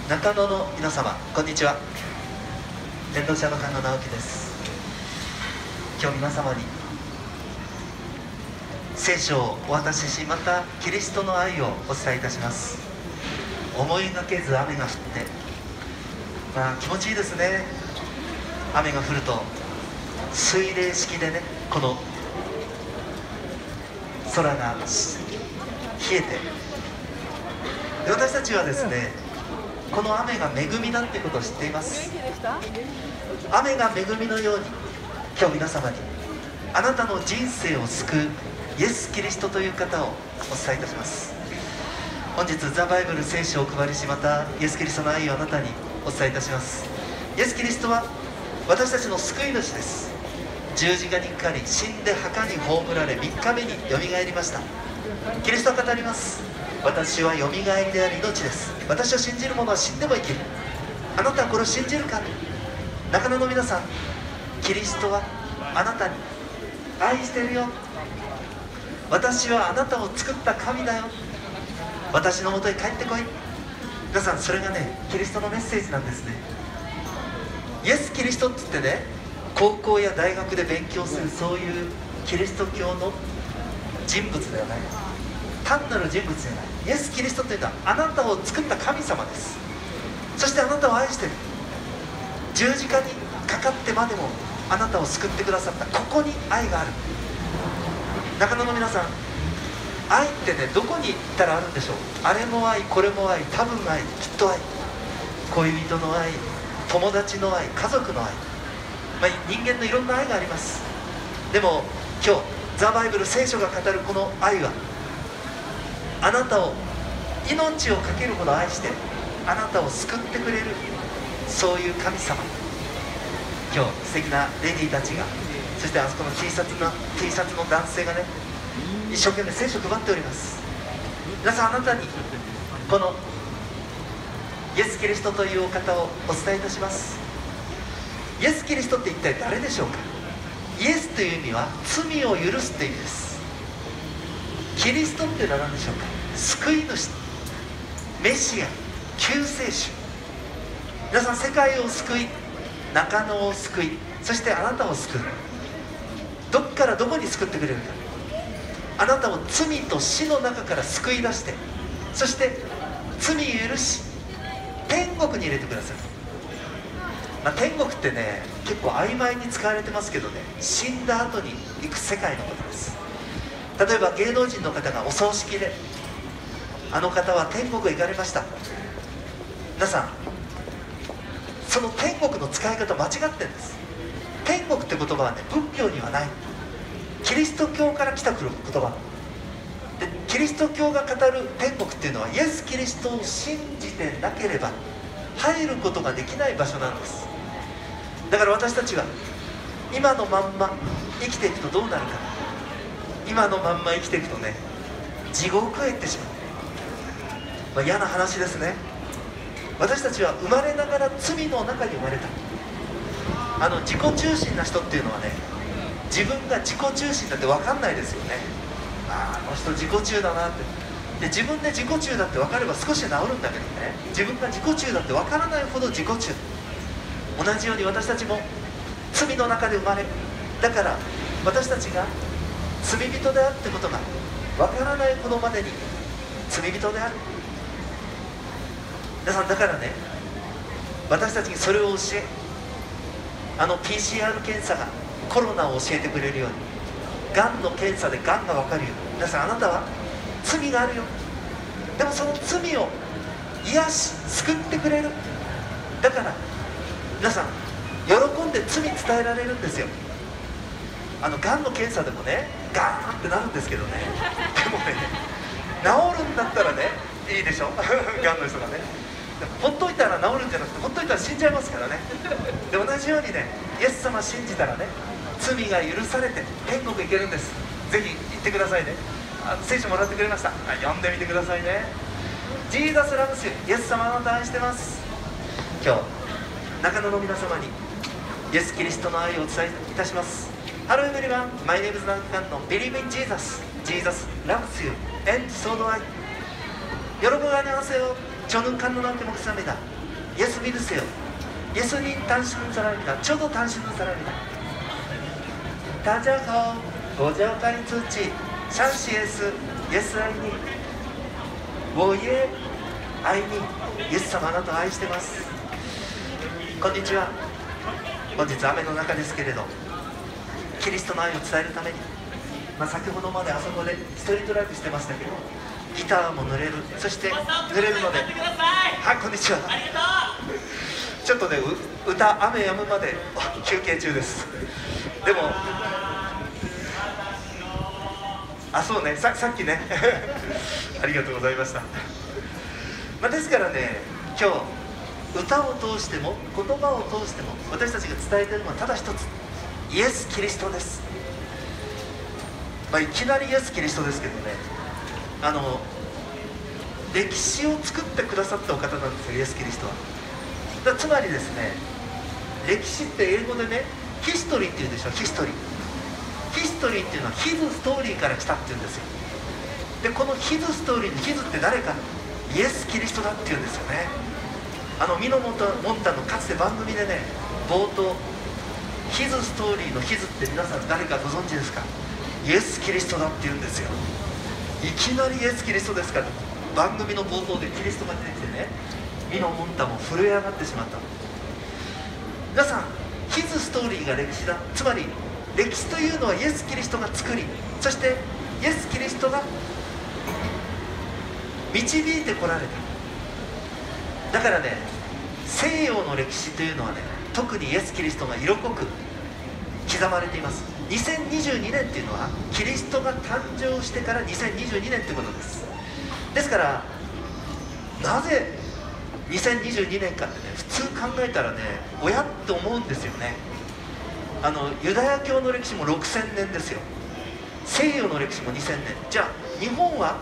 中野の皆様、こんにちは。伝道者の菅野直樹です。今日皆様に聖書をお渡しし、またキリストの愛をお伝えいたします。思いがけず雨が降って、気持ちいいですね。雨が降ると水冷式でね、この空が冷えて、で私たちはですね、この雨が恵みだってことを知っています。雨が恵みのように、今日皆様にあなたの人生を救うイエス・キリストという方をお伝えいたします。本日ザ・バイブル聖書をお配りし、またイエス・キリストの愛をあなたにお伝えいたします。イエス・キリストは私たちの救い主です。十字架にかかり、死んで墓に葬られ、3日目によみがえりました。キリストは語ります。私はよみがえりであり命です。私を信じる者は死んでも生きる。あなたはこれを信じるか。中野の皆さん、キリストはあなたに愛してるよ。私はあなたを作った神だよ。私のもとへ帰ってこい。皆さん、それがね、キリストのメッセージなんですね。イエス・キリストって言ってね、高校や大学で勉強するそういうキリスト教の人物ではない、単なる人物じゃない。イエス・キリストというのはあなたを作った神様です。そしてあなたを愛している。十字架にかかってまでもあなたを救ってくださった。ここに愛がある。中野の皆さん、愛ってね、どこに行ったらあるんでしょう。あれも愛、これも愛、多分愛、きっと愛、恋人の愛、友達の愛、家族の愛、人間のいろんな愛があります。でも今日ザ・バイブル聖書が語るこの愛は、あなたを命を懸けるほど愛してあなたを救ってくれる、そういう神様。今日素敵なレディーたちが、そしてあそこの T シャツの男性がね、一生懸命聖書を配っております。皆さん、あなたにこのイエス・キリストというお方をお伝えいたします。イエス・キリストって一体誰でしょうか。イエスという意味は罪を許すという意味です。キリストっていうのは何でしょうか。救い主、メシア、救世主。皆さん、世界を救い、中野を救い、そしてあなたを救う。どっからどこに救ってくれるか。あなたを罪と死の中から救い出して、そして罪を許し天国に入れてくださる。天国ってね、結構曖昧に使われてますけどね、死んだ後に行く世界のことです。例えば芸能人の方がお葬式で、あの方は天国へ行かれました。皆さん、その天国の使い方間違ってるんです。天国って言葉はね、仏教にはない。キリスト教から来た言葉で、キリスト教が語る天国っていうのは、イエス・キリストを信じてなければ入ることができない場所なんです。だから私たちは今のまんま生きていくとどうなるか。今のまんま生きていくとね、地獄へ行ってしまう。嫌な話ですね。私たちは生まれながら罪の中に生まれた。自己中心な人っていうのはね、自分が自己中心だって分かんないですよね。あの人自己中だなって。で、自分で自己中だって分かれば少し治るんだけどね、自分が自己中だって分からないほど自己中。同じように私たちも罪の中で生まれ、だから私たちが罪人であるってことが分からないほどまでに罪人である。皆さん、だからね、私たちにそれを教え、PCR 検査がコロナを教えてくれるように、がんの検査でがんが分かるように、皆さん、あなたは罪があるよ。でもその罪を癒し救ってくれる。だから皆さん、喜んで罪伝えられるんですよ。がんの検査でもね、ガーンってなるんですけどね、でもね、治るんだったらね、いいでしょがんの人がね。ほっといたら治るんじゃなくて、ほっといたら死んじゃいますからね。で、同じようにね、イエス様信じたらね、罪が許されて天国行けるんです。ぜひ行ってくださいね。聖書もらってくれました。読んでみてくださいね。ジーザスラブス、イエス様あなた愛してます。今日中野の皆様にイエス・キリストの愛をお伝えいたします。Hello everyone, my name is Nankanの Believe in Jesus. Jesus loves you and so do I. 여러분 안녕하세요. 저는 칸노나한테 목사입니다. 예수 믿으세요. 예수님 당신은 사람이다. 저도 당신은 사람이다. 다자가오 고자오카리通知シャンシエスイエス愛に我也愛にイエス様あなたを愛してます。こんにちは。本日雨の中ですけれどキリストの愛を伝えるために、先ほどまであそこでストリートライブしてましたけどギターも濡れる、そして濡れるので、はい、こんにちは。ちょっとね、歌雨止むまで休憩中です。でもそうね、さっきねありがとうございました。ですからね、今日歌を通しても言葉を通しても私たちが伝えているのはただ一つ、イエス・キリストです。いきなりイエス・キリストですけどね、歴史を作ってくださったお方なんですよ、イエス・キリストは。つまりですね、歴史って英語でね、ヒストリーって言うでしょ。ヒストリーっていうのはヒズストーリーから来たっていうんですよ。でこのヒズストーリーのヒズって誰か、イエス・キリストだっていうんですよね。ミノモンタのかつて番組でね、冒頭ヒズストーリーのヒズって皆さん誰かご存知ですか？イエス・キリストだっていうんですよ。いきなりイエス・キリストですから、番組の冒頭でキリストが出てきてね、ミノモンタも震え上がってしまった。皆さん、ヒズストーリーが歴史だ。つまり歴史というのはイエス・キリストが作り、そしてイエス・キリストが導いてこられた。だからね、西洋の歴史というのはね、特にイエス・キリストが色濃く刻まれています。2022年っていうのはキリストが誕生してから2022年ということです。ですからなぜ2022年かってね、普通考えたらね、親って思うんですよね。ユダヤ教の歴史も6000年ですよ。西洋の歴史も2000年。じゃあ日本は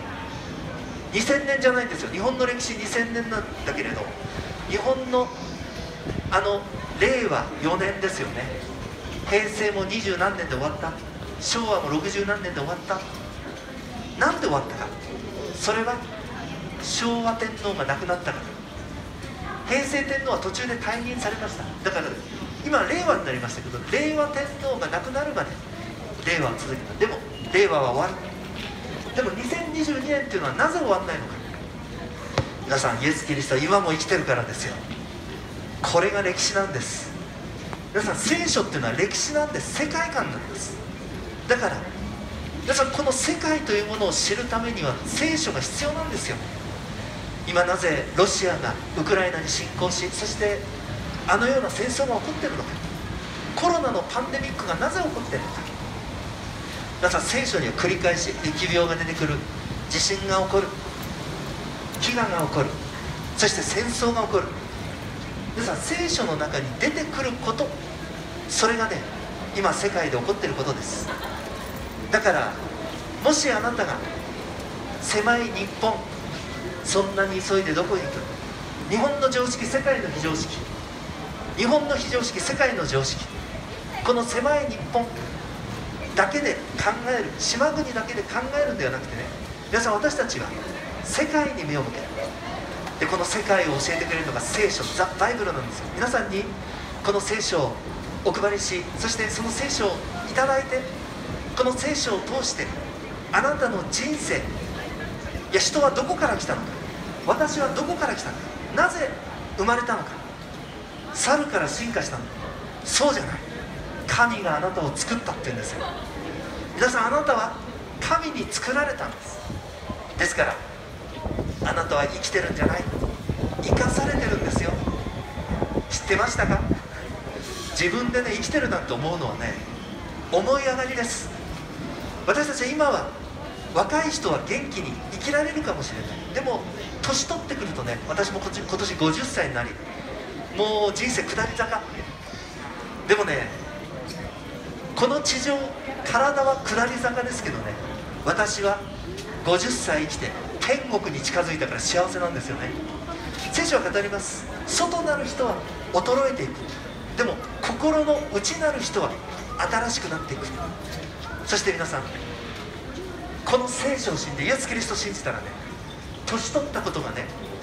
2000年じゃないんですよ。日本の歴史2000年なんだけれど、日本の令和4年ですよね。平成も20何年で終わった、昭和も60何年で終わった。なんで終わったか、それは昭和天皇が亡くなったから。平成天皇は途中で退任されました。だから今令和になりましたけど、令和天皇が亡くなるまで令和は続けた。でも令和は終わる。でも2022年っていうのはなぜ終わらないのか。皆さん、イエス・キリストは今も生きてるからですよ。これが歴史なんです。皆さん、聖書っていうのは歴史なんです。世界観なんです。だから皆さん、この世界というものを知るためには聖書が必要なんですよ。今なぜロシアがウクライナに侵攻し、そしてあのような戦争が起こっているのか、コロナのパンデミックがなぜ起こっているのか。皆さん、聖書には繰り返し疫病が出てくる、地震が起こる、飢餓が起こる、そして戦争が起こる。皆さん、聖書の中に出てくること、それがね、今世界で起こっていることです。だからもしあなたが狭い日本、そんなに急いでどこに行く、日本の常識、世界の非常識、日本の非常識、世界の常識、この狭い日本だけで考える、島国だけで考えるんではなくてね、皆さん、私たちは世界に目を向ける。でこの世界を教えてくれるのが聖書、ザ・バイブルなんですよ。皆さんにこの聖書をお配りし、そしてその聖書をいただいて、この聖書を通してあなたの人生、いや、人はどこから来たのか、私はどこから来たのか、なぜ生まれたのか、猿から進化したのか、そうじゃない、神があなたを作ったって言うんですよ。皆さん、あなたは神に作られたんです。ですからあなたは生きてるんじゃない、生かされてるんですよ。知ってましたか？自分でね、生きてるなんて思うのはね、思い上がりです。私たちは今は、若い人は元気に生きられるかもしれない。でも年取ってくるとね、私も今年50歳になり、もう人生下り坂。でもね、この地上、体は下り坂ですけどね、私は50歳生きて天国に近づいたから幸せなんですよね。聖書は語ります。外なる人は衰えていく、でも心の内なる人は新しくなっていく。そして皆さん、この聖書を信じてイエス・キリストを信じたらね、年取ったことがね、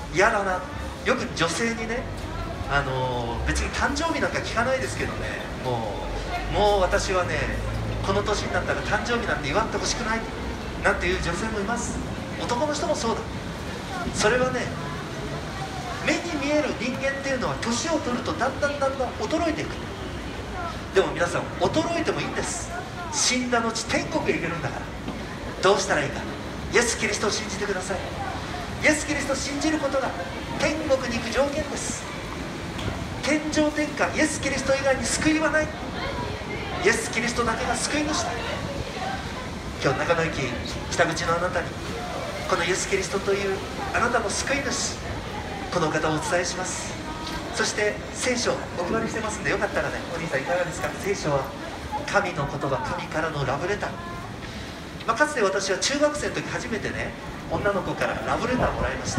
嫌だな。よく女性にね、別に誕生日なんか聞かないですけどね、もう私はね、この年になったら誕生日なんて祝ってほしくないなんていう女性もいます。男の人もそうだ。それはね、目に見える人間っていうのは年を取るとだんだん衰えていく。でも皆さん、衰えてもいいんです。死んだ後天国へ行けるんだから。どうしたらいいか、イエス・キリストを信じてください。イエス・キリストを信じることが天国に行く条件です。天上天下、イエス・キリスト以外に救いはない。イエス・キリストだけが救い主だ。今日中野駅北口のあなたに、このイエス・キリストというあなたの救い主、この方をお伝えします。そして聖書お配りしてますんで、よかったらね、お兄さんいかがですか。聖書は神の言葉、神からのラブレター。かつて私は中学生の時初めてね、女の子からラブレターもらいました。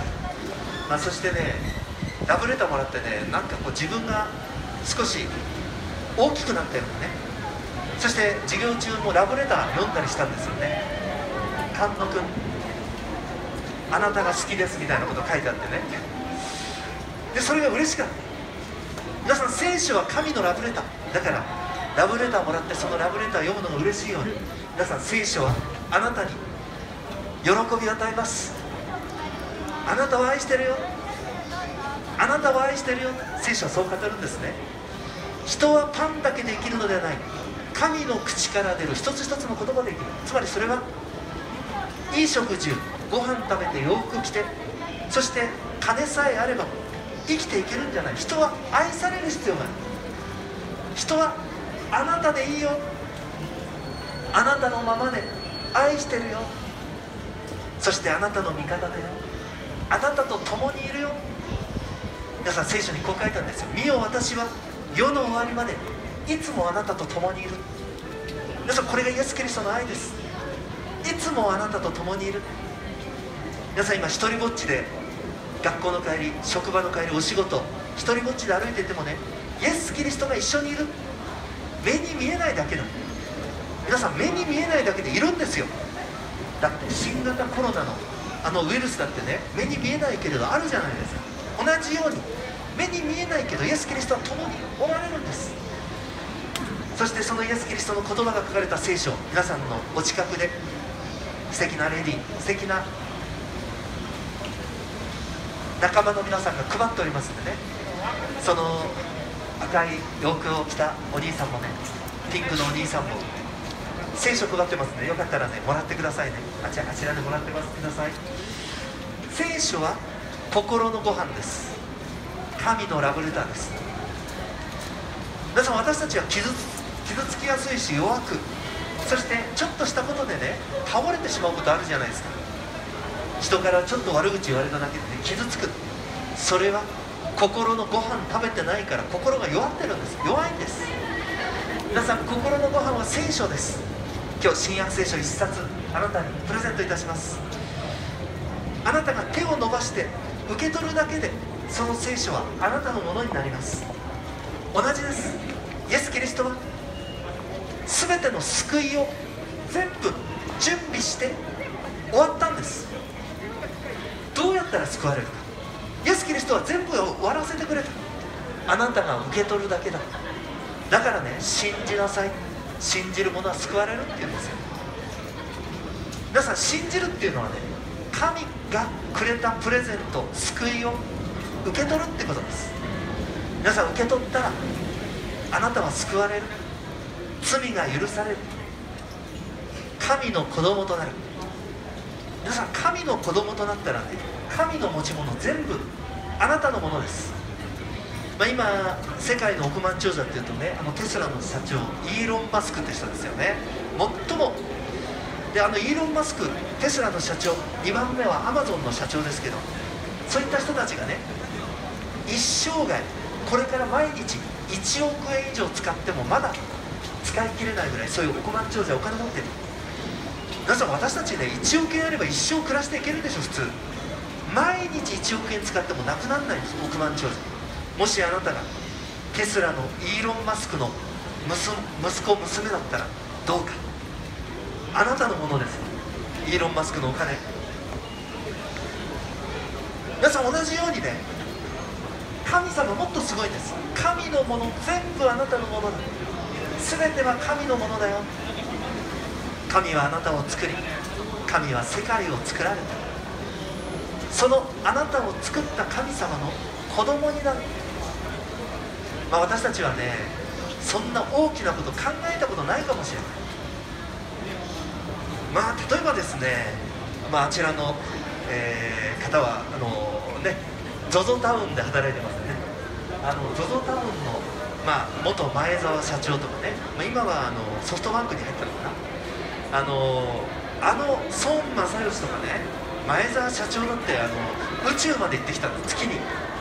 そしてね、ラブレターもらってね、なんかこう自分が少し大きくなったようなね。そして授業中もラブレター読んだりしたんですよね。菅野君、あなたが好きですみたいなこと書いてあってね。でそれが嬉しかった。皆さん、聖書は神のラブレターだから、ラブレターもらってそのラブレターを読むのが嬉しいように、皆さん、聖書はあなたに喜びを与えます。あなたを愛してるよ、あなたを愛してるよ。聖書はそう語るんですね。人はパンだけで生きるのではない、神の口から出る一つ一つの言葉で生きる。つまりそれは、いい食事、ご飯食べて洋服着て、そして金さえあれば生きていけるんじゃない。人は愛される必要がある。人はあなたでいいよ、あなたのままで愛してるよ、そしてあなたの味方だよ、あなたと共にいるよ。皆さん、聖書にこう書いたんですよ。見よ、私は世の終わりまでいつもあなたと共にいる。皆さん、これがイエス・キリストの愛です。いつもあなたと共にいる。皆さん、今一人ぼっちで学校の帰り、職場の帰り、お仕事一人ぼっちで歩いていてもね、イエス・キリストが一緒にいる。目に見えないだけだ。皆さん、目に見えないだけでいるんですよ。だって新型コロナのウイルスだってね、目に見えないけれどあるじゃないですか。同じように目に見えないけどイエス・キリストは共におられるんです。そしてそのイエス・キリストの言葉が書かれた聖書、皆さんのお近くで素敵なレディー、素敵な仲間の皆さんが配っておりますんでね、その赤い洋服を着たお兄さんもね、ピンクのお兄さんも聖書配ってますので、よかったらね、もらってくださいね。あちらでもらってますください。聖書は心のご飯です。神のラブレターです。皆さん、私たちは傷つきやすいし弱く、そしてちょっとしたことでね、倒れてしまうことあるじゃないですか。人からちょっと悪口言われただけでね、傷つく。それは心のご飯食べてないから、心が弱ってるんです。弱いんです。皆さん、心のご飯は聖書です。今日新約聖書1冊あなたにプレゼントいたします。あなたが手を伸ばして受け取るだけで、その聖書はあなたのものになります。同じです。イエス・キリストは全ての救いを全部準備して終わったんです。どうやったら救われるか、イエス・キリストは全部を終わらせてくれた。あなたが受け取るだけだ。だからね、信じなさい。信じる者は救われるって言うんですよ。皆さん、信じるっていうのはね、神がくれたプレゼント、救いを受け取るってことです。皆さん、受け取ったらあなたは救われる。罪が許される。神の子供となる。皆さん、神の子供となったらね、神の持ち物全部あなたのものです。今世界の億万長者っていうとね、テスラの社長イーロン・マスクって人ですよね。最もで、イーロン・マスク、テスラの社長、2番目はアマゾンの社長ですけど、そういった人たちがね、一生涯これから毎日1億円以上使ってもまだ使い切れないぐらい、そういう億万長者、お金持ってる。皆さん、私たちね、1億円あれば一生暮らしていけるでしょ。普通毎日1億円使ってもなくならないんです、億万長者。もしあなたがテスラのイーロン・マスクの息子娘だったらどうか。あなたのものです。イーロン・マスクのお金。 皆さん同じようにね、神様もっとすごいんです。神のもの全部あなたのものだ。全ては神のものだよ。神はあなたを作り、神は世界を作られた。そのあなたを作った神様の子供になる。私たちはね、そんな大きなこと考えたことないかもしれない。例えばですね、あちらの、方はZOZO タウンで働いてますね。ZOZO タウンの、元前澤社長とかね、今はソフトバンクに入ったのかな、孫正義とかね、前澤社長だって宇宙まで行ってきたんです、月に。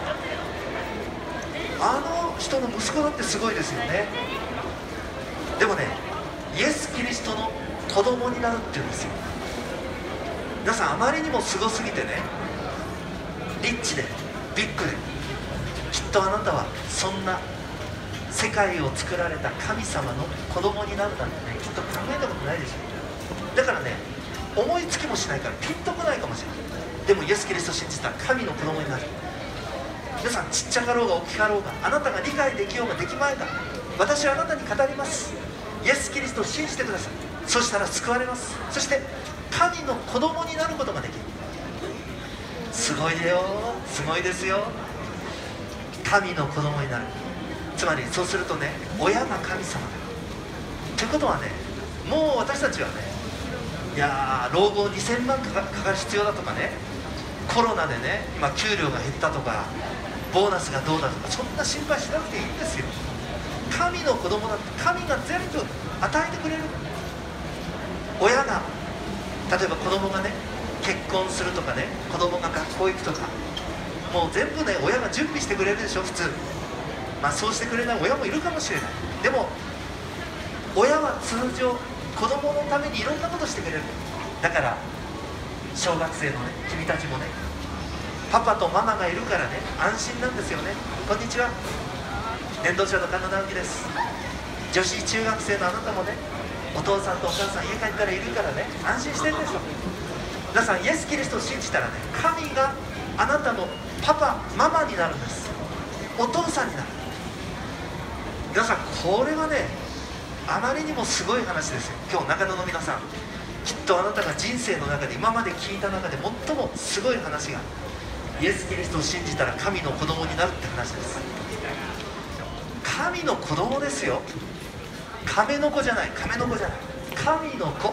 人の息子だってすごいですよね。でもね、イエス・キリストの子供になるっていうんですよ。皆さん、あまりにもすごすぎてね、リッチでビッグで、きっとあなたはそんな世界を作られた神様の子供になるなんてね、きっと考えたことないでしょ。だからね、思いつきもしないからピンとこないかもしれない。でもイエス・キリストを信じたら神の子供になる。皆さん、ちっちゃかろうが大きかろうが、あなたが理解できようができまいが、私はあなたに語ります。イエス・キリストを信じてください。そしたら救われます。そして神の子供になることができる。すごいよ、すごいですよ。神の子供になる。つまりそうするとね、親が神様だということはね、もう私たちはね、老後2000万かかる必要だとかね、コロナでね、今給料が減ったとか、ボーナスがどうだとか、そんな心配しなくていいんですよ。神の子供だって、神が全部与えてくれる。親が、例えば子供がね、結婚するとかね、子供が学校行くとか、もう全部ね、親が準備してくれるでしょ、普通。そうしてくれない親もいるかもしれない。でも親は通常子供のためにいろんなことしてくれる。だから小学生のね、君たちもね、パパとママがいるからね、安心なんですよね。こんにちは、伝道者の神野直樹です。女子中学生のあなたもね、お父さんとお母さん家帰ったらいるからね、安心してるでしょ。皆さん、イエス・キリストを信じたらね、神があなたのパパママになるんです。お父さんになる。皆さん、これはね、あまりにもすごい話ですよ。今日中野の皆さん、きっとあなたが人生の中で今まで聞いた中で最もすごい話が、イエス・キリストを信じたら神の子供になるって話です。神の子供ですよ。亀の子じゃない、亀の子じゃない、神の子。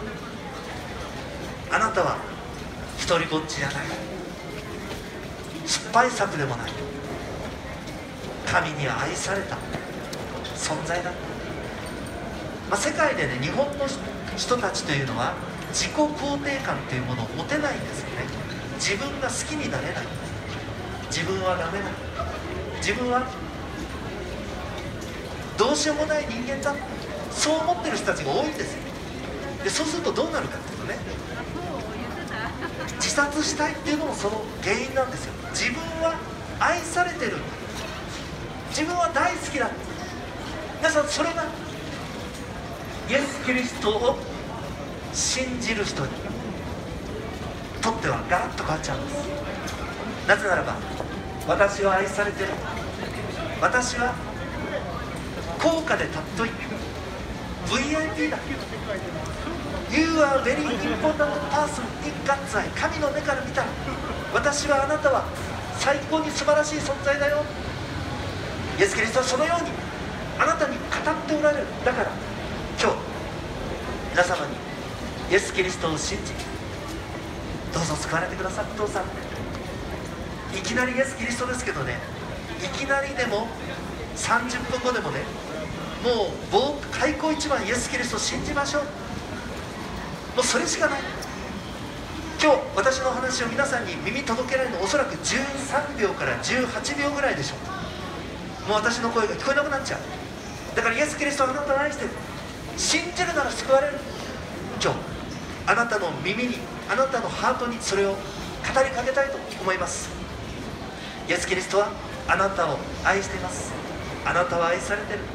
あなたは一人ぼっちじゃない、失敗作でもない、神に愛された存在だ。世界でね、日本の人たちというのは自己肯定感というものを持てないんですよね。自分が好きになれない、自分はダメだ、自分はどうしようもない人間だ、そう思ってる人たちが多いんですよ。でそうするとどうなるかっていうとね、自殺したいっていうのもその原因なんですよ。自分は愛されてる、自分は大好きだ。皆さん、それがイエス・キリストを信じる人にとってはガラッと変わっちゃうんです。なぜならば、私は愛されてる、私は高価で尊い VIP だ、 You are very important person in God's eye。 神の目から見たら私は、あなたは最高に素晴らしい存在だよ。イエス・キリストはそのようにあなたに語っておられる。だから今日皆様にイエス・キリストを信じ、どうぞ救われてください。お父さん、いきなりイエス・キリストですけどね、いきなりでも30分後でもね、もう開口一番イエス・キリストを信じましょう。もうそれしかない。今日私の話を皆さんに耳届けられるのおそらく13秒から18秒ぐらいでしょう。もう私の声が聞こえなくなっちゃう。だからイエス・キリストはあなたを愛してる。信じるなら救われる。今日あなたの耳に、あなたのハートにそれを語りかけたいと思います。イエス・キリストはあなたを愛しています。あなたは愛されてる。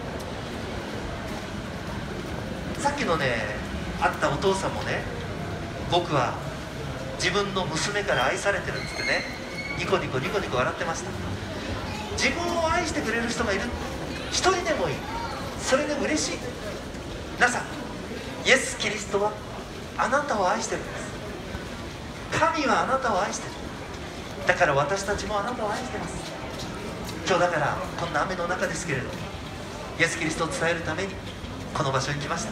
さっきのね、会ったお父さんもね、僕は自分の娘から愛されてるっつってね、 ニコニコニコニコ笑ってました。自分を愛してくれる人がいる、一人でもいい、それで嬉しい。皆さん、イエス・キリストはあなたを愛してるんです。神はあなたを愛してる。だから私たちもあなたを愛してます。今日だからこんな雨の中ですけれど、イエス・キリストを伝えるためにこの場所に来ました。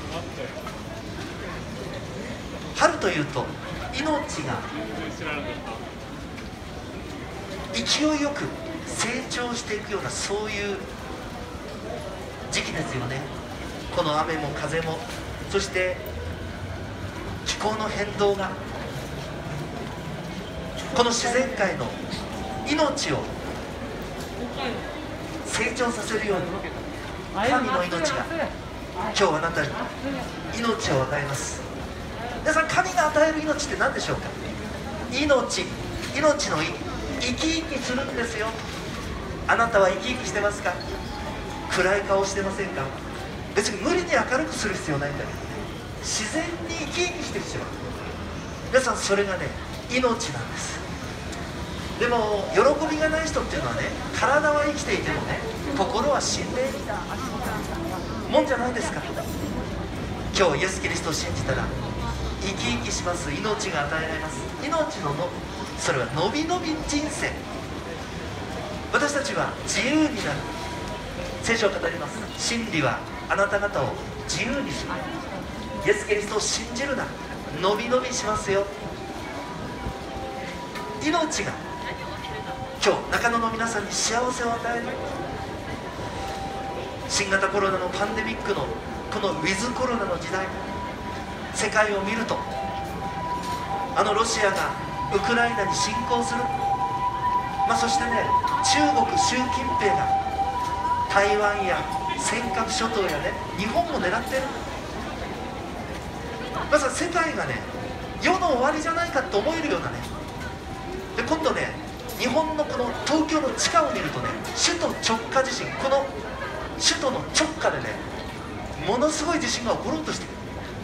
春というと命が勢いよく成長していくような、そういう時期ですよね。この雨も風も、そして気候の変動が、この自然界の命を成長させるように、神の命が今日あなたに命を与えます。皆さん、神が与える命って何でしょうか。命の生き生きするんですよ。あなたは生き生きしてますか。暗い顔してませんか。別に無理に明るくする必要ないんだけど、自然に生き生きしてしまう。皆さん、それがね、命なんです。でも喜びがない人っていうのはね、体は生きていてもね、心は死んでいるもんじゃないですか。今日イエス・キリストを信じたら生き生きします。命が与えられます。命のそれはのびのび人生。私たちは自由になる。聖書を語ります。真理はあなた方を自由にする。イエス・キリストを信じるな、のびのびしますよ。命が今日中野の皆さんに幸せを与える。新型コロナのパンデミックのこのウィズコロナの時代、世界を見ると、ロシアがウクライナに侵攻する、そしてね、中国習近平が台湾や尖閣諸島やね、日本も狙ってる。まさに世界がね、世の終わりじゃないかと思えるようなね。で、今度ね、日本のこの東京の地下を見るとね、首都直下地震、この首都の直下でね、ものすごい地震が起ころうとしている。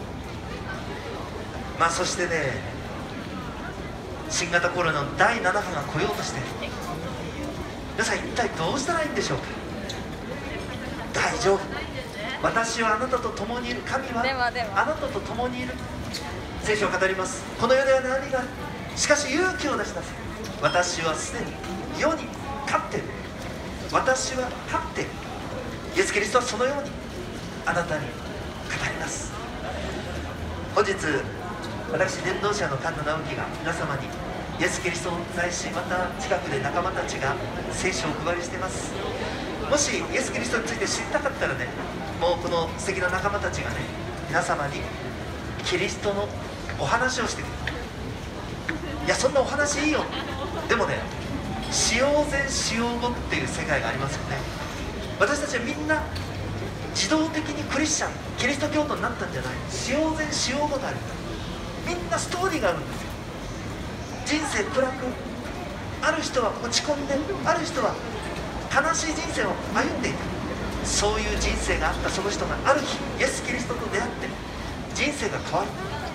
そしてね、新型コロナの第7波が来ようとしている。皆さん、一体どうしたらいいんでしょうか。大丈夫、私はあなたと共にいる。神はあなたと共にいる。聖書を語ります。この世では何がある、しかし勇気を出しなさい。私はすでに世に勝っている。私は勝っている。イエス・キリストはそのようにあなたに語ります。本日、私伝道者の神田直樹が皆様にイエス・キリストをお伝えし、また近くで仲間たちが聖書をお配りしています。もしイエス・キリストについて知りたかったらね、もうこの素敵な仲間たちがね、皆様にキリストのお話をしてくれる。いや、そんなお話いいよ。でもね、使用前使用後っていう世界がありますよね。私たちはみんな自動的にクリスチャン、キリスト教徒になったんじゃない。使用前使用後がある。みんなストーリーがあるんですよ。人生暗く、ある人は落ち込んで、ある人は悲しい人生を歩んでいる。そういう人生があったその人がある日イエス・キリストと出会って人生が変わる。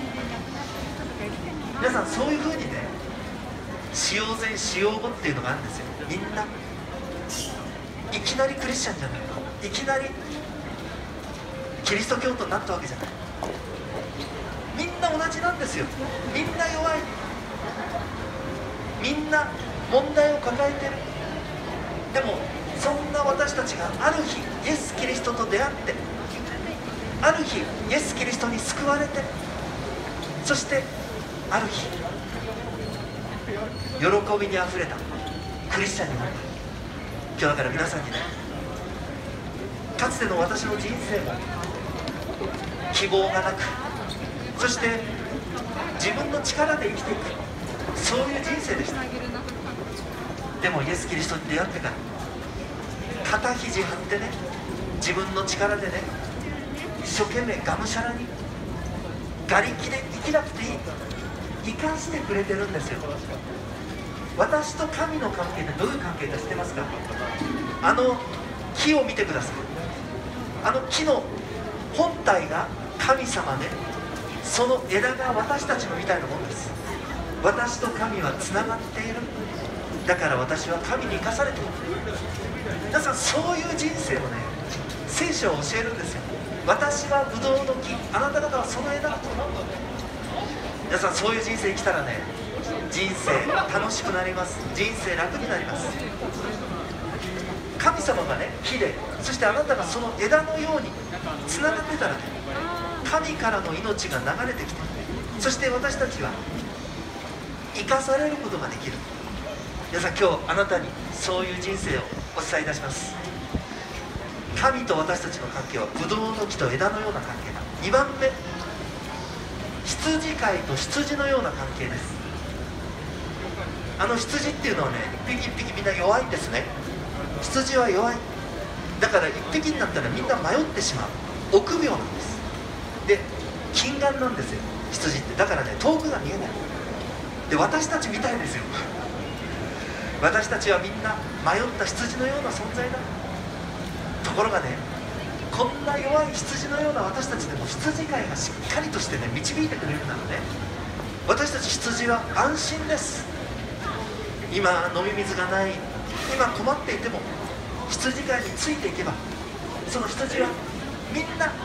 皆さん、そういうふうにね、使用前使用後っていうのがあるんですよ。みんないきなりクリスチャンじゃない、いきなりキリスト教徒になったわけじゃない。みんな同じなんですよ。みんな弱い、みんな問題を抱えてる。でもそんな私たちがある日イエス・キリストと出会って、ある日イエス・キリストに救われて、そしてある日喜びにあふれたクリスチャンになる。今日だから皆さんにね、かつての私の人生も希望がなく、そして自分の力で生きていく、そういう人生でした。でもイエス・キリストに出会ってから肩肘張ってね、自分の力でね、一生懸命がむしゃらに馬力で生きなくていい、生かしてくれてるんですよ。私と神の関係ってどういう関係か知ってますか。あの木を見てください。あの木の本体が神様で、その枝が私たちのみたいなものです。 私と神はつながっている。だから私は神に生かされている。皆さん、そういう人生をね、聖書は教えるんですよ。私はブドウの木、あなた方はその枝だと。皆さん、そういう人生生きたらね、人生楽しくなります。人生楽になります。神様がね、木で、そしてあなたがその枝のようにつながってたらね、神からの命が流れてきて、そして私たちは生かされることができる。皆さん、今日あなたにそういう人生をお伝えいたします。神と私たちの関係はブドウの木と枝のような関係だ。2番目、羊飼いと羊のような関係です。羊っていうのはね、一匹一匹みんな弱いんですね。羊は弱い。だから一匹になったらみんな迷ってしまう。臆病なんです。で、近眼なんですよ、羊って。だからね、遠くが見えない。で、私たちみたいですよ。私たちはみんな迷った羊のような存在だ。ところがね、こんな弱い羊のような私たちでも羊飼いがしっかりとしてね、導いてくれるならね、私たち羊は安心です。今飲み水がない、今困っていても羊飼いについていけば、その羊はみんな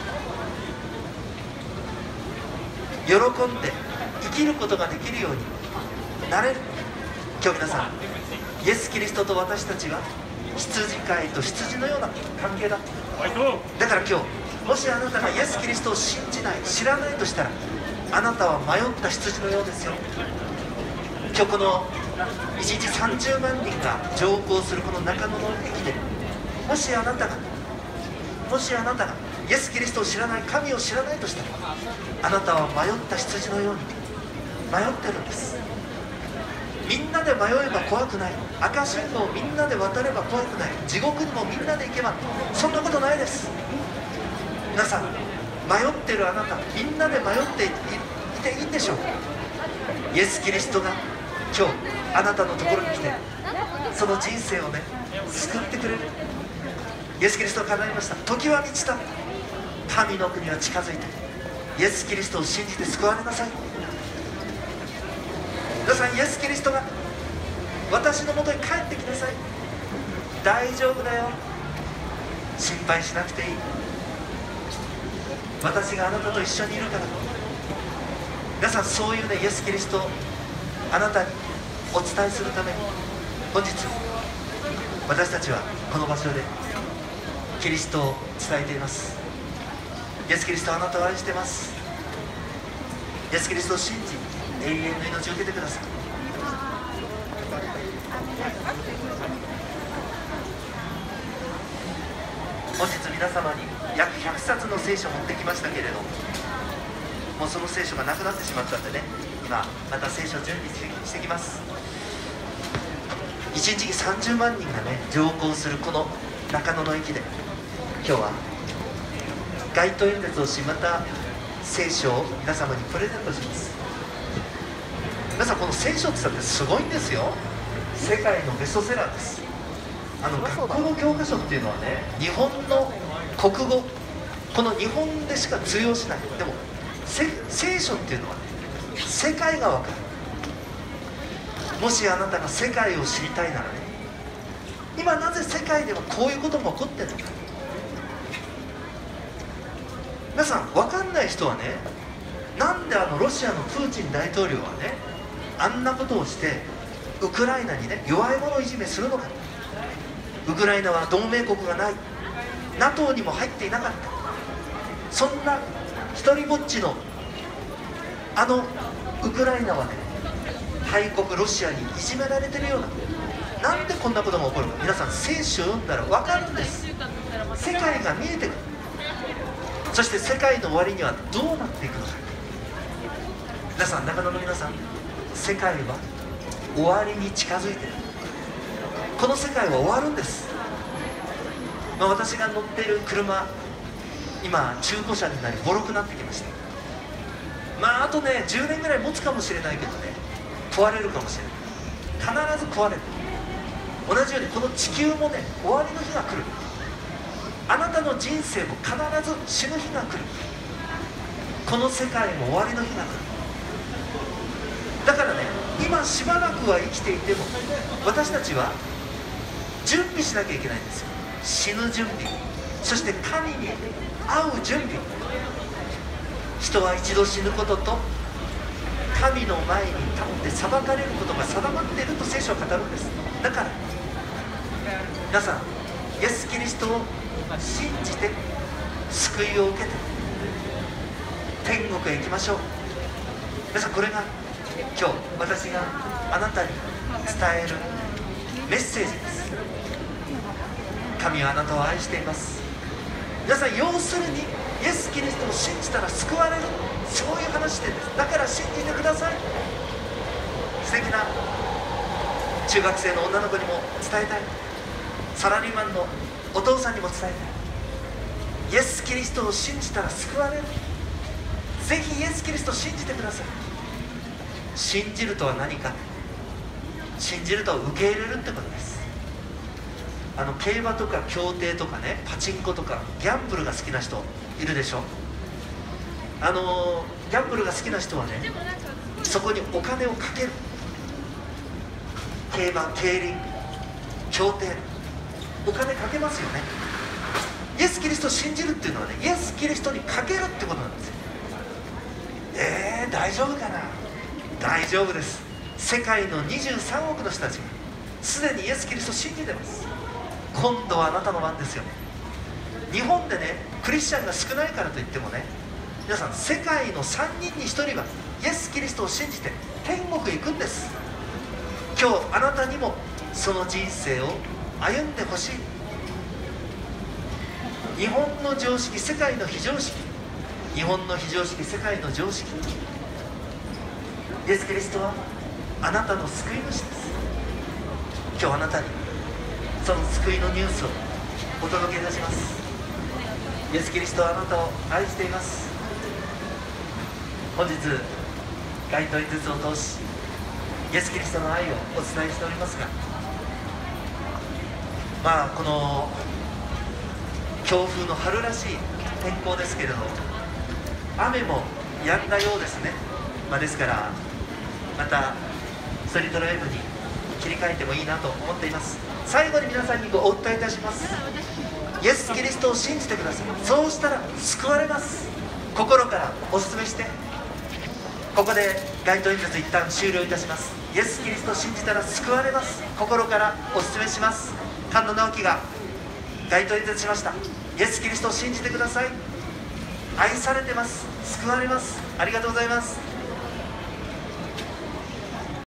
喜んで生きることができるようになれる。今日皆さん、イエス・キリストと私たちは羊飼いと羊のような関係だ。だから今日、もしあなたがイエス・キリストを信じない、知らないとしたら、あなたは迷った羊のようですよ。今日この1日30万人が乗降するこの中野の駅で、もしあなたがイエス・キリストを知らない、神を知らないとしたら、あなたは迷った羊のように迷ってるんです。みんなで迷えば怖くない。赤信号をみんなで渡れば怖くない。地獄にもみんなで行けば、そんなことないです。皆さん、迷ってるあなた、みんなで迷っていていいんでしょうか。イエス・キリストが今日あなたのところに来て、その人生をね、救ってくれる。イエス・キリストが叶いました。時は満ちた。神の国は近づいて、イエス・キリストを信じて救われなさい。皆さん、イエス・キリストが私のもとに帰ってきなさい。大丈夫だよ、心配しなくていい。私があなたと一緒にいるから。皆さん、そういうね、イエス・キリストをあなたにお伝えするために、本日私たちはこの場所でキリストを伝えています。イエス・キリストはあなたを愛しています。イエス・キリストを信じ、永遠の命を受けてください。本日皆様に約100冊の聖書を持ってきましたけれども、うその聖書がなくなってしまったんでね、今また聖書を準備してきます。1日に30万人がね、乗降するこの中野の駅で、今日は街頭演説をし、また聖書を皆様にプレゼントします。皆さん、この聖書って言ったってすごいんですよ。世界のベストセラーです。学校の教科書っていうのはね、日本の国語、この日本でしか通用しない。でも聖書っていうのはね、世界が分かる。もしあなたが世界を知りたいならね、今なぜ世界ではこういうことが起こってるのか。皆さん、分かんない人はね、なんでロシアのプーチン大統領はね、あんなことをしてウクライナにね、弱い者いじめするのか。ウクライナは同盟国がない、 NATO にも入っていなかった。そんな一人ぼっちのウクライナはね、大国ロシアにいじめられてるような、なんでこんなことが起こるか。皆さん、聖書を読んだら分かるんです。世界が見えてくる。そして世界の終わりにはどうなっていくのか。皆さん、中野の皆さん、世界は終わりに近づいている。この世界は終わるんです。私が乗っている車、今中古車になりボロくなってきました。あとね、10年ぐらい持つかもしれないけどね、壊れるかもしれない。必ず壊れる。同じようにこの地球もね、終わりの日が来る。あなたの人生も必ず死ぬ日が来る。この世界も終わりの日が来る。だからね、 今しばらくは生きていても私たちは準備しなきゃいけないんですよ。死ぬ準備、そして神に会う準備。人は一度死ぬことと神の前に立って裁かれることが定まっていると聖書は語るんです。だから皆さん、イエス・キリストを信じて救いを受けて天国へ行きましょう。皆さん、これが今日私があなたに伝えるメッセージです。神はあなたを愛しています。皆さん、要するにイエス・キリストを信じたら救われる、そういう話してるんです。だから信じてください。素敵な中学生の女の子にも伝えたい、サラリーマンのお父さんにも伝えたい。イエス・キリストを信じたら救われる。ぜひイエス・キリストを信じてください。信じるとは何か。信じるとは受け入れるってことです。競馬とか競艇とかね、パチンコとかギャンブルが好きな人いるでしょ。ギャンブルが好きな人はね、そこにお金をかける。競馬、競輪、競艇、お金かけますよね。イエス・キリストを信じるっていうのはね、イエス・キリストにかけるってことなんですよ。大丈夫かな。大丈夫です。世界の23億の人たちがすでにイエス・キリストを信じてます。今度はあなたの番ですよ。日本でね、クリスチャンが少ないからといってもね、皆さん、世界の3人に1人はイエス・キリストを信じて天国へ行くんです。今日あなたにもその人生を歩んでほしい。日本の常識、世界の非常識。日本の非常識、世界の常識。イエス・キリストはあなたの救い主です。今日あなたにその救いのニュースをお届けいたします。イエス・キリストはあなたを愛しています。本日街頭演説を通しイエス・キリストの愛をお伝えしておりますが、この強風の春らしい天候ですけれど、雨も止んだようですね。ですからまたストリートライブに切り替えてもいいなと思っています。最後に皆さんにお訴えいたします。イエス・キリストを信じてください。そうしたら救われます。心からお勧めして、ここで街頭演説一旦終了いたします。イエス・キリストを信じたら救われます。心からお勧めします。菅野直樹が街頭演説しました。イエス・キリストを信じてください。愛されてます。救われます。ありがとうございます。